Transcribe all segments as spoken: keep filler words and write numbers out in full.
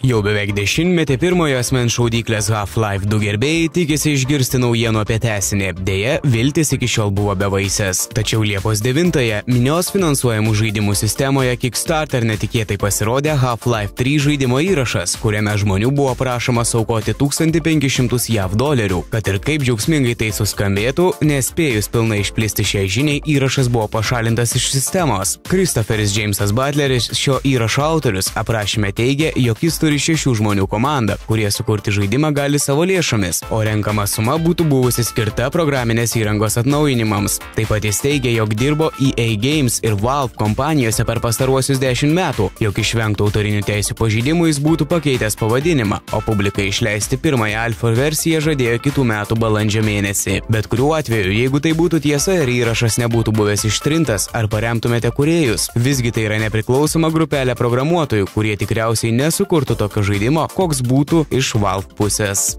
Jau beveik dešimtmetį pirmojo asmens šaudyklės Half-Life du gerbėjai tikisi išgirsti naujienų apie tęsinį. Deja, viltis iki šiol buvo bevaisės. Tačiau Liepos devintąją minios finansuojamų žaidimų sistemoje Kickstarter netikėtai pasirodė Half-Life trys žaidimo įrašas, kuriame žmonių buvo prašoma suaukoti tūkstantį penkis šimtus jav dolerių. Kad ir kaip džiaugsmingai tai suskambėtų, nespėjus pilnai išplisti šiai žiniai, įrašas buvo pašalintas iš sistemos. Christopheris Jamesas Butleris, šio įrašo autorius, aprašyme teigia, jog jis turi šešių žmonių komandą, kurie sukurti žaidimą gali savo lėšomis, o renkama suma būtų buvusi skirta programinės įrangos atnaujinimams. Taip pat jis teigia, jog dirbo E A Games ir Valve kompanijose per pastaruosius dešimt metų, jog išvengtų autorinių teisių pažeidimų jis būtų pakeitęs pavadinimą, o publikai išleisti pirmąją alfa versiją žadėjo kitų metų balandžio mėnesį. Bet kuriuo atveju, jeigu tai būtų tiesa ir įrašas nebūtų buvęs ištrintas, ar paremtumėte kūrėjus? Visgi tai yra nepriklausoma grupelė programuotojų, kurie tikriausiai nesukurtų tokio žaidimo, koks būtų iš Valve pusės.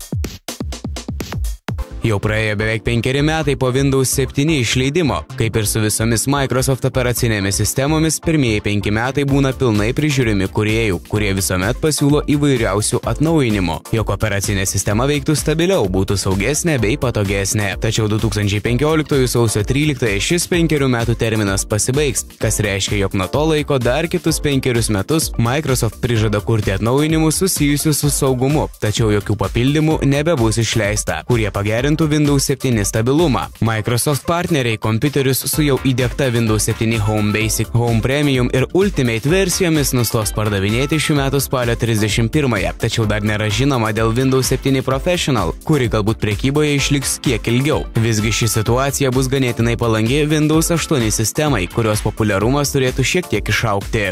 Jau praėjo beveik penkeri metai po Windows septyni išleidimo. Kaip ir su visomis Microsoft operacinėmis sistemomis, pirmieji penki metai būna pilnai prižiūrimi kūrėjų, kurie visuomet pasiūlo įvairiausių atnaujinimų, jog operacinė sistema veiktų stabiliau, būtų saugesnė bei patogesnė. Tačiau du tūkstančiai penkioliktųjų sausio tryliktąją šis penkerių metų terminas pasibaigs, kas reiškia, jog nuo to laiko dar kitus penkerius metus Microsoft prižada kurti atnaujinimus susijusius su saugumu, tačiau jokių papildymų nebebus išleista, kurie pagerintų Windows septyni stabilumą. Microsoft partneriai kompiuterius su jau įdiegta Windows septyni Home Basic, Home Premium ir Ultimate versijomis nustos pardavinėti šių metų spalio trisdešimt pirmąją, tačiau dar nėra žinoma dėl Windows septyni Professional, kuri galbūt prekyboje išliks kiek ilgiau. Visgi ši situacija bus ganėtinai palangi Windows aštuoni sistemai, kurios populiarumas turėtų šiek tiek išaugti.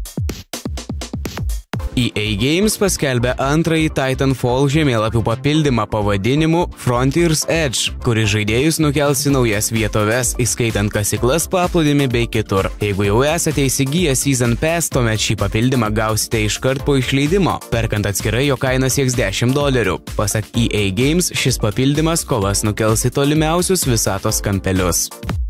E A Games paskelbė antrąjį Titanfall žemėlapių papildymą pavadinimu Frontiers Edge, kuris žaidėjus nukels į naujas vietoves, įskaitant kasyklas, paplūdimį bei kitur. Jeigu jau esate įsigiję Season Pass, tuomet šį papildymą gausite iškart po išleidimo, perkant atskirai jo kaina sieks dešimt dolerių. Pasak E A Games, šis papildymas kovas nukels į tolimiausius visatos kampelius.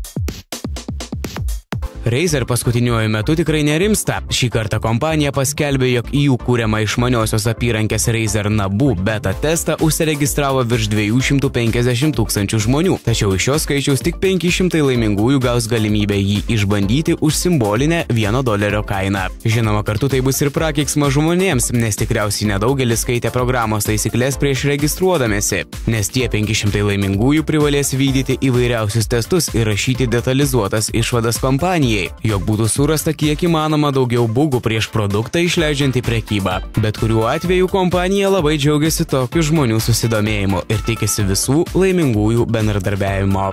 Razer paskutiniuoju metu tikrai nerimsta. Šį kartą kompanija paskelbė, jog į jų kūriamą išmaniosios apyrankės Razer Nabu beta testą užsiregistravo virš dviejų šimtų penkiasdešimt tūkstančių žmonių, tačiau iš šios skaičiaus tik penki šimtai laimingųjų gaus galimybę jį išbandyti už simbolinę vieno dolerio kainą. Žinoma, kartu tai bus ir prakeiksmas žmonėms, nes tikriausiai nedaugelis skaitė programos taisyklės prieš registruodamėsi, nes tie penki šimtai laimingųjų privalės vykdyti įvairiausius testus ir rašyti detalizuotas išvadas kompanijai, jog būtų surasta kiek įmanoma daugiau bugų prieš produktą išleidžiant į prekybą. Bet kuriuo atveju kompanija labai džiaugiasi tokiu žmonių susidomėjimu ir tikisi visų laimingųjų bendradarbiavimo.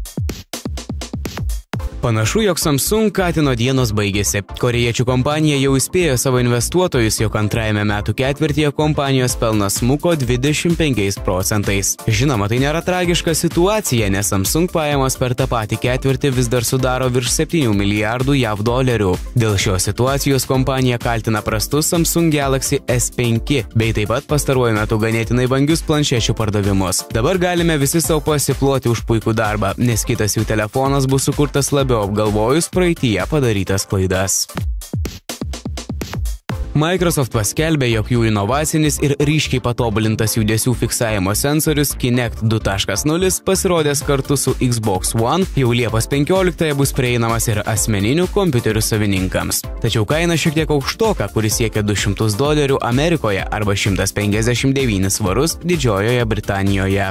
Panašu, jog Samsung katino dienos baigėsi. Korėjiečių kompanija jau įspėjo savo investuotojus, jog antrajame metų ketvirtyje kompanijos pelnas smuko dvidešimt penkiais procentais. Žinoma, tai nėra tragiška situacija, nes Samsung pajamos per tą patį ketvirtį vis dar sudaro virš septynių milijardų jav dolerių. Dėl šios situacijos kompanija kaltina prastus Samsung Galaxy S penki, bei taip pat pastaruoju metu ganėtinai vangius planšečių pardavimus. Dabar galime visi savo pasiploti už puikų darbą, nes kitas jų telefonas bus sukurtas labiau apgalvojus praeityje padarytas klaidas. Microsoft paskelbė, jog jų inovacinis ir ryškiai patobulintas judesių fiksavimo sensorius Kinect du taškas nulis pasirodęs kartu su Xbox One jau Liepos penkioliktąją bus prieinamas ir asmeninių kompiuterių savininkams. Tačiau kaina šiek tiek aukštoka, kuris siekia du šimtus dolerių Amerikoje arba šimtas penkiasdešimt devynis svarus Didžiojoje Britanijoje.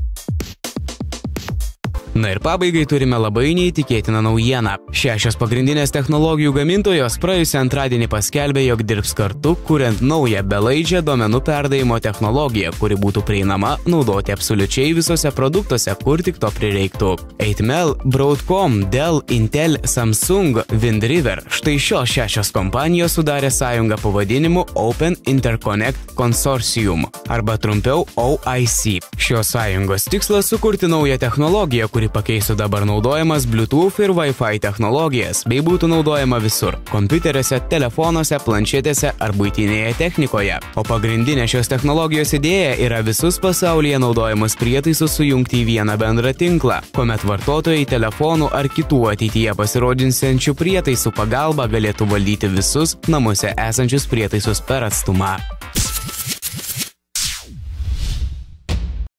Na ir pabaigai turime labai neįtikėtiną naujieną. Šešios pagrindinės technologijų gamintojos praėjusį antradienį paskelbė, jog dirbs kartu, kuriant naują belaidžią duomenų perdavimo technologiją, kuri būtų prieinama naudoti absoliučiai visose produktuose, kur tik to prireiktų. eight mil, Broadcom, Dell, Intel, Samsung, Windriver. Štai šios šešios kompanijos sudarė sąjungą pavadinimu Open Interconnect Consortium, arba trumpiau O I C. Šios sąjungos tikslas sukurti naują technologiją, kuri kuri pakeistų dabar naudojamas Bluetooth ir Wi-Fi technologijas, bei būtų naudojama visur – kompiuteriuose, telefonuose, planšetėse ar buitinėje technikoje. O pagrindinė šios technologijos idėja yra visus pasaulyje naudojamus prietaisus sujungti į vieną bendrą tinklą, kuomet vartotojai telefonų ar kitų ateityje pasirodžiančių prietaisų pagalba galėtų valdyti visus namuose esančius prietaisus per atstumą.